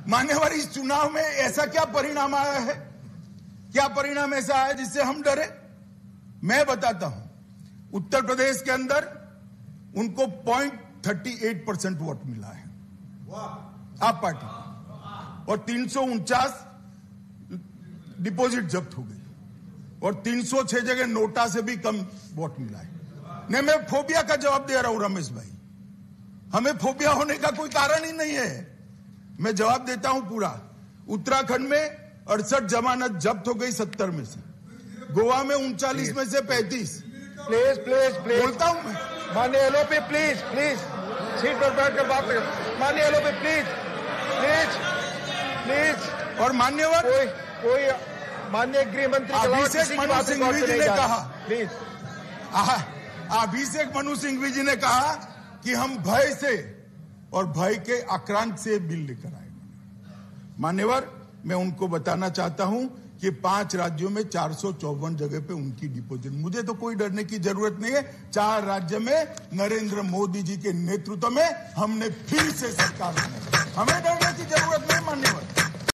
मान्यवर, इस चुनाव में ऐसा क्या परिणाम आया है, क्या परिणाम ऐसा आया जिससे हम डरे? मैं बताता हूं। उत्तर प्रदेश के अंदर उनको 0.38% वोट मिला है आप पार्टी, और 349 डिपॉजिट जब्त हो गई, और 306 जगह नोटा से भी कम वोट मिला है। नहीं, मैं फोबिया का जवाब दे रहा हूं रमेश भाई, हमें फोबिया होने का कोई कारण ही नहीं है। मैं जवाब देता हूं पूरा। उत्तराखंड में 68 जमानत जब्त हो गई 70 में से, गोवा में 39 में से 35। प्लीज बोलता हूं मैं। माननीय एलओपी प्लीज सीट पर बैठकर बात करें। माननीय एलओपी प्लीज। और मान्यवर, कोई माननीय गृह मंत्री अभिषेक मनु सिंघवी जी ने कहा, प्लीज अभिषेक मनु सिंघवी जी ने कहा कि हम भय से और भय के आक्रांत से बिल लेकर आएंगे। मान्यवर, मैं उनको बताना चाहता हूं कि 5 राज्यों में 454 जगह पे उनकी डिपॉजिट, मुझे तो कोई डरने की जरूरत नहीं है। 4 राज्य में नरेंद्र मोदी जी के नेतृत्व में हमने फिर से सरकार बनाई, हमें डरने की जरूरत नहीं मान्यवर।